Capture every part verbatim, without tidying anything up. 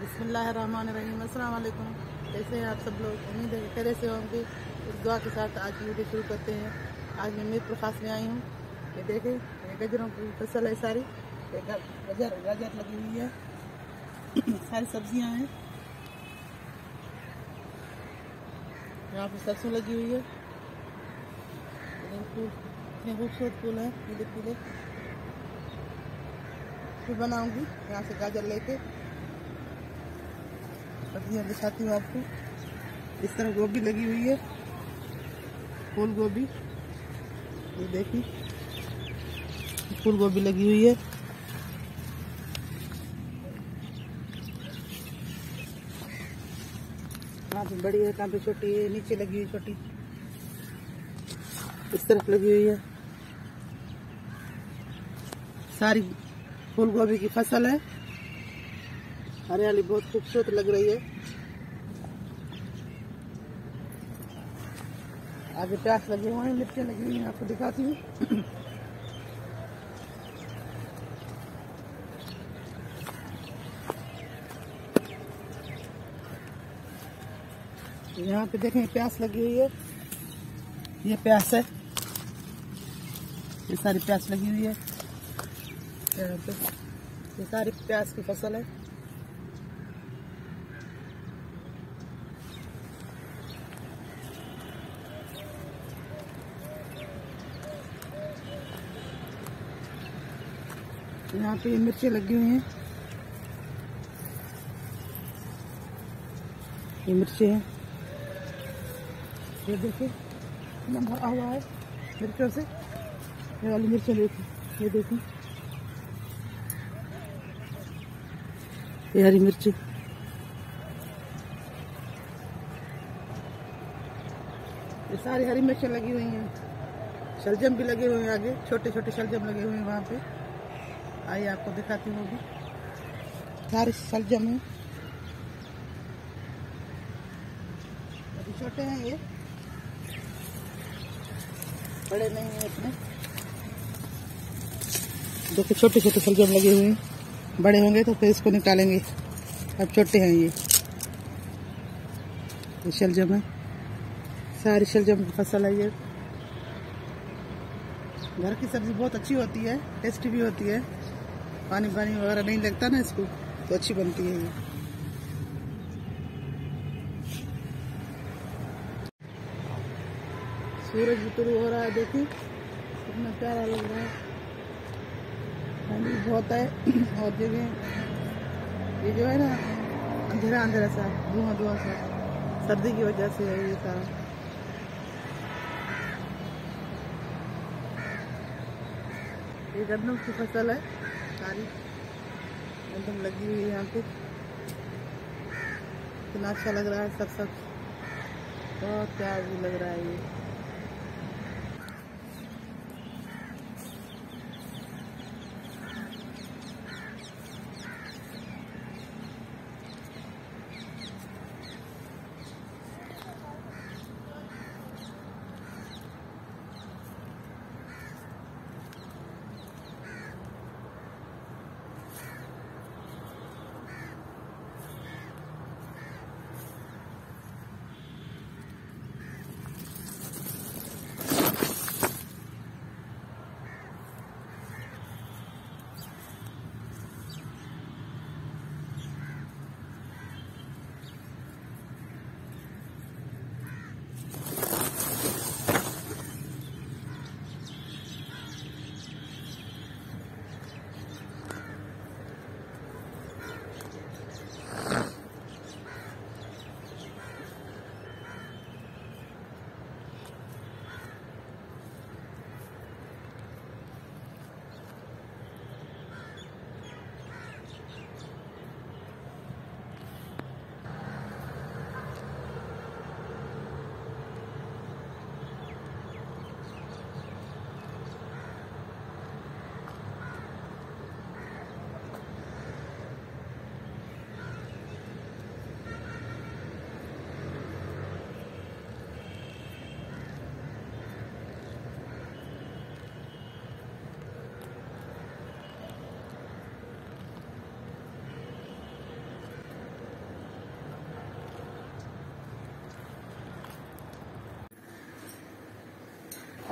बिस्मिल्लाहिर्रहमानिर्रहीम। अस्सलाम वालेकुम। कैसे हैं आप सब लोग? उम्मीद है खैर से होंगे। इस दुआ के साथ आज की वीडियो शुरू करते हैं। आज मैं मीरपुर खास में आई हूँ। ये देखें, ये गजरों की फसल है सारी। ये गजर गाजर लगी हुई है, सारी सब्जियां हैं। यहाँ पे सरसों लगी हुई है। फूल इतने खूबसूरत फूल है, पीले पीले। फिर बनाऊंगी यहाँ से गाजर लेके, सब्जियाँ दिखाती हूँ आपको। इस तरह गोभी लगी हुई है, फूल गोभी। ये देखिए, फूल गोभी लगी हुई है। कहाँ पे बड़ी है, कहाँ पे छोटी है। नीचे लगी हुई छोटी, इस तरफ लगी हुई है। सारी फूल गोभी की फसल है। हरियाली बहुत खूबसूरत लग रही है। आगे प्याज लगे हुए हैं, मिर्चें लगी हुई हैं, आपको दिखाती हूँ। यहाँ पे देखें, प्याज लगी हुई है। ये प्याज है, ये सारी प्याज लगी हुई है। यहाँ पे ये सारी प्याज की फसल है। यहाँ पे ये मिर्चें लगी हुई हैं, ये मिर्चें हैं। ये देखिए, इतना भरा हुआ है मिर्चों से। ये वाली मिर्चें देखिए, ये देखिए, ये हरी मिर्ची। ये सारी हरी मिर्चें लगी हुई हैं। शलजम भी लगे हुए हैं, आगे छोटे छोटे शलजम लगे हुए हैं वहाँ पे। आइए आपको दिखाती हूँ। भी सारे शलजम हैं, अभी छोटे हैं, ये बड़े नहीं हैं इतने। देखो, छोटे छोटे शलजम लगे हुए हैं। बड़े होंगे तो फिर इसको निकालेंगे, अब छोटे हैं ये। ये शलजम है, सारी शलजम की फसल है। ये घर की सब्जी बहुत अच्छी होती है, टेस्टी भी होती है। पानी पानी वगैरह नहीं लगता ना इसको, तो अच्छी बनती है ये। सूरज भी शुरू हो रहा है, देखिए कितना प्यारा लग रहा है। पानी बहुत है और जगह ये जो है ना, अंधेरा अंधेरा सा, धुआं धुआं सा, सर्दी की वजह से है ये सारा। ये गन्नों की फसल है सारी, एकदम लगी हुई है यहाँ पे। कितना अच्छा लग रहा है, सब सब बहुत प्यार भी लग रहा है ये।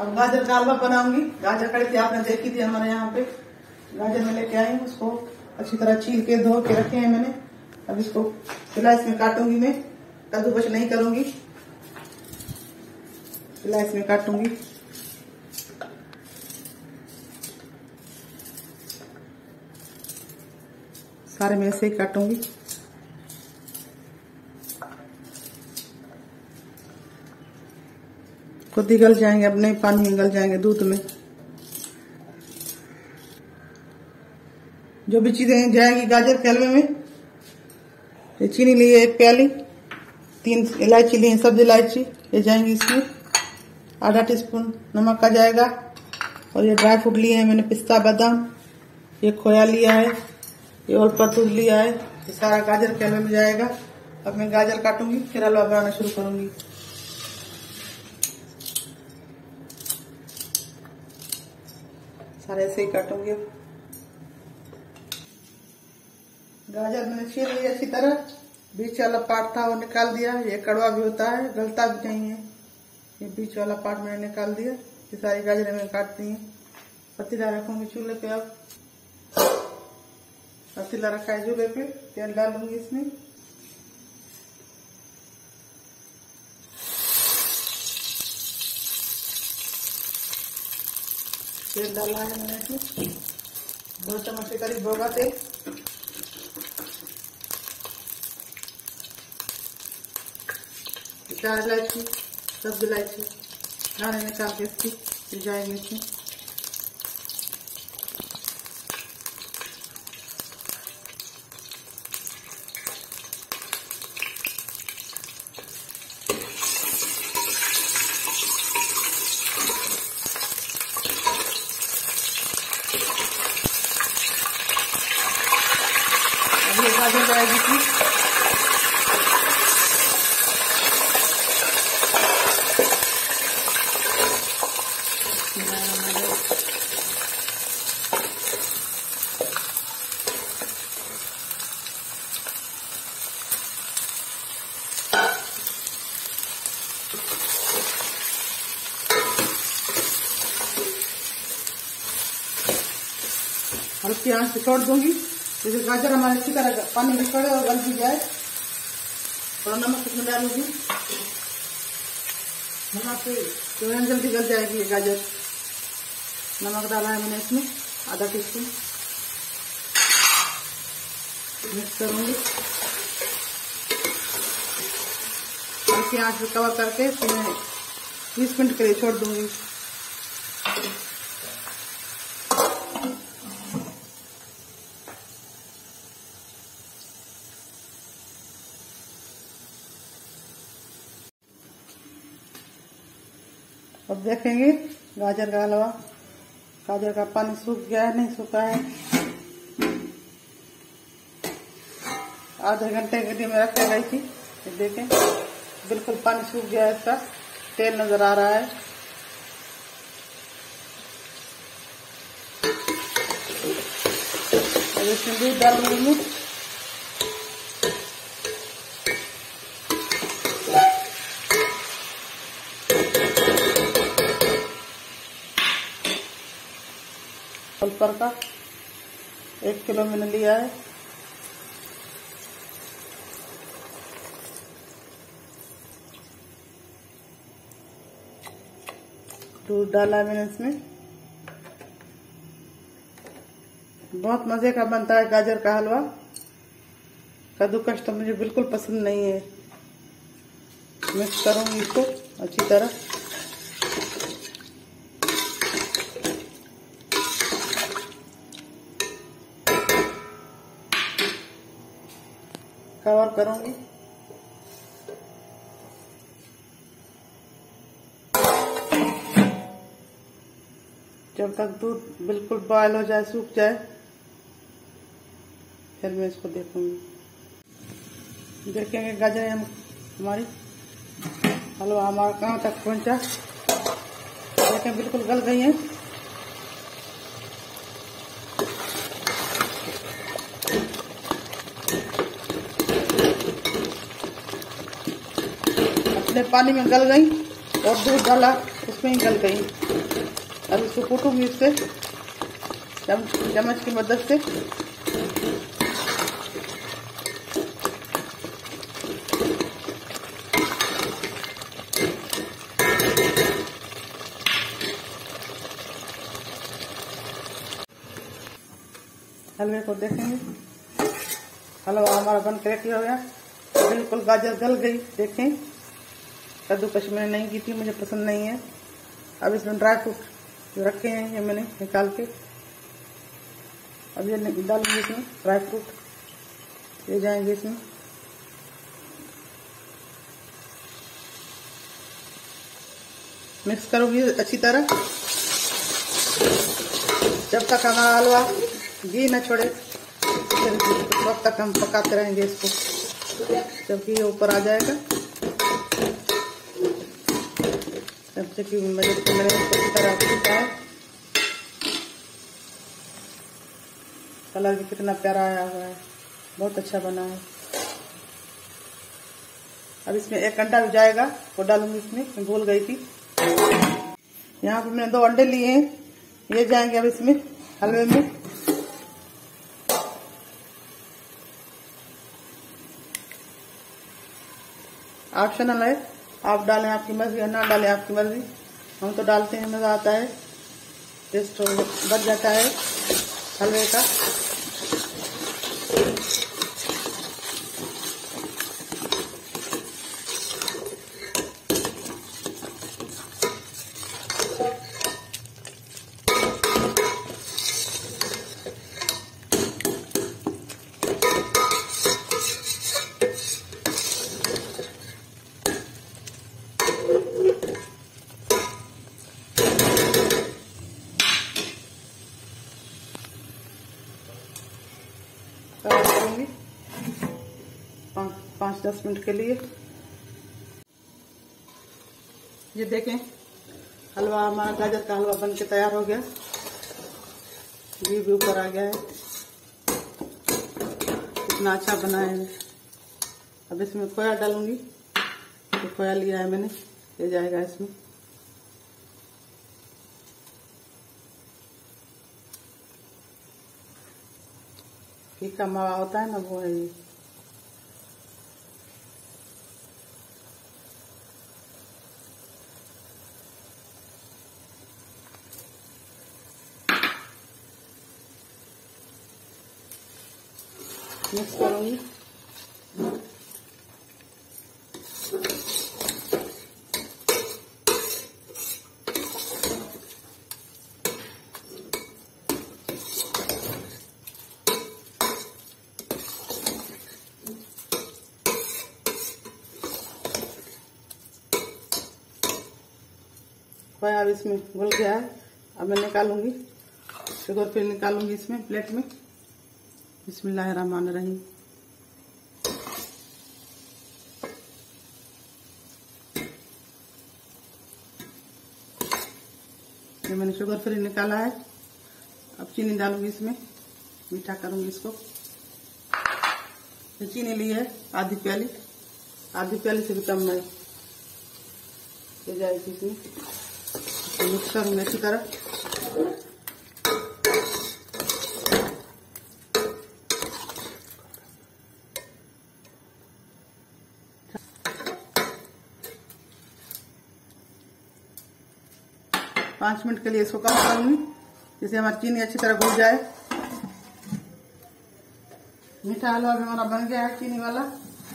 अब गाजर का हलवा बनाऊंगी। गाजर कड़ी थी आपने देखी थी हमारे यहाँ पे। गाजर में लेके आई हूँ, उसको अच्छी तरह छील के धो के रखे हैं मैंने। अब इसको स्लाइस में काटूंगी मैं, कद्दूकस नहीं करूंगी, स्लाइस में काटूंगी। सारे में ऐसे ही काटूंगी। खुद ही गल जाएंगे, अब नहीं पानी में गल जाएंगे, दूध में। जो भी चीजें जाएंगी गाजर के हलवे में, ये चीनी ली है एक प्याली, तीन इलायची ली है सब्जी इलायची, ये जाएंगी इसमें। आधा टीस्पून नमक का जाएगा। और ये ड्राई फ्रूट लिए हैं मैंने, पिस्ता बादाम, ये खोया लिया है, ये और पतूर लिया है। ये सारा गाजर के हलवे में जाएगा। अब मैं गाजर काटूंगी, फिर हलवा बनाना शुरू करूंगी। सारे ऐसे ही काटूंगी। अब गाजर मैंने छील ली अच्छी तरह, बीच वाला पार्ट था वो निकाल दिया। ये कड़वा भी होता है, गलता भी नहीं है। ये बीच वाला पार्ट मैंने निकाल दिया। ये सारी गाजरें मैं काटती हैं। पतीला रखूंगी चूल्हे पे। अब पतीला रखा है चूल्हे पे, तेल डालूंगी इसमें। तेल डाला है मैंने इसमें, दो चम्मच के करीब होगा तेल। चार इलायची, सब्जी इलायची दाने निकाल के इसकी जाएंगे इसमें। अब ये गाजर जाएगी थी। हल्की आंच पे छोड़ दूंगी। जैसे गाजर हमारे अच्छी तरह पानी में छोड़े और गल भी जाए। थोड़ा नमक इसमें डालूंगी, नमक से जल्दी गल जाएगी ये गाजर। नमक डाला है मैंने इसमें आधा टी स्पून। मिक्स करूंगी, हल्की आंच पे कवर करके इसमें बीस मिनट के लिए छोड़ दूंगी। अब देखेंगे गाजर का हलवा, गाजर का पानी सूख गया है नहीं सूखा है। आधे घंटे के लिए मैं रखे गई थी, देखें बिल्कुल पानी सूख गया है, इसका तेल नजर आ रहा है। अब इसमें दूध डालूंगी। पल्पर का एक किलो मैंने लिया है। दूध डाला है मैंने इसमें। बहुत मजे का बनता है गाजर का हलवा। कद्दूकस तो मुझे बिल्कुल पसंद नहीं है। मिक्स करूंगी इसको अच्छी तरह। कवर करूंगी। जब तक दूध बिल्कुल बॉयल हो जाए, सूख जाए, फिर मैं इसको देखूंगी। देखेंगे गाजर हमारी हलवा हमारा कहाँ तक पहुंचा। देखें बिल्कुल गल गई है। अपने पानी में गल गई और दूध डाला उसमें ही गल गई। अब इसको कूटूंगी इससे चम्मच की मदद से। हलवे को देखेंगे, हलवा हमारा बन के रेडी हो गया। बिल्कुल गाजर गल गई, देखें। कद्दूकश मैंने नहीं की थी, मुझे पसंद नहीं है। अब इसमें ड्राई फ्रूट जो रखे हैं ये मैंने निकाल के अब ये डालूंगी इसमें। ड्राई फ्रूट ये जाएंगे इसमें। मिक्स करूंगी अच्छी तरह जब तक हमारा हलवा घी न छोड़े, तब तक हम पकाते रहेंगे इसको, जबकि ये ऊपर आ जाएगा। तब तक मेरे को मैंने अच्छी तरह पकाया है। कलर भी कितना प्यारा आया हुआ है, बहुत अच्छा बना है। अब इसमें एक अंडा भी जाएगा, वो डालूंगी इसमें, मैं भूल गई थी। यहाँ पे मैंने दो अंडे लिए हैं, ये जाएंगे अब इसमें हलवे में। ऑप्शनल है, आप डालें आपकी मर्जी या ना डालें आपकी मर्जी। हम तो डालते हैं, मजा आता है, टेस्ट बढ़ जाता है हलवे का। करूंगी पाँच दस मिनट के लिए। ये देखें, हलवा हमारा गाजर का हलवा बन के तैयार हो गया। घी भी ऊपर आ गया है, कितना अच्छा बना है। अब इसमें खोया डालूंगी, तो खोया लिया है मैंने, ये जाएगा इसमें। घी का मावा होता है ना, वो है ये। मिक्स करूंगी। खोया अब इसमें घुल गया है। अब मैं निकालूंगी, शुगर फिर निकालूंगी इसमें प्लेट में। बिस्मिल्लाहिर्रहमानिर्रहीम। ये मैंने शुगर फ्री निकाला है। अब चीनी डालूंगी इसमें, मीठा करूंगी इसको। ये चीनी ली है आधी प्याली, आधी प्याली से भी कम है, ये जाएगी इसमें। मिक्स करूंगी अच्छी तरह। पांच मिनट के लिए इसको कम करूंगी, जिससे हमारी चीनी अच्छी तरह घुल जाए। मीठा हलवा भी हमारा बन गया है, चीनी वाला।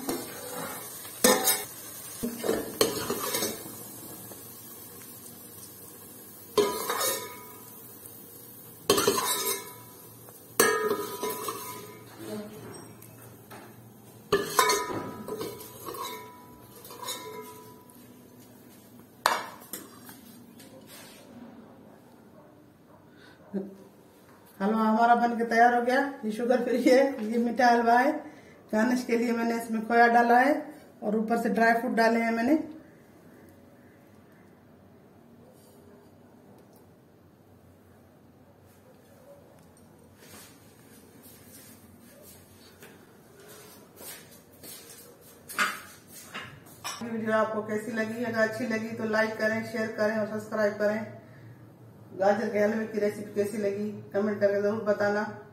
हलवा हमारा बन के तैयार हो गया। ये शुगर फ्री है, ये मीठा हलवा है। गार्निश के लिए मैंने इसमें खोया डाला है और ऊपर से ड्राई फ्रूट डाले हैं मैंने। वीडियो आपको कैसी लगी? अगर अच्छी लगी तो लाइक करें, शेयर करें और सब्सक्राइब करें। गाजर के हलवे की रेसिपी कैसी लगी कमेंट करके जरूर बताना।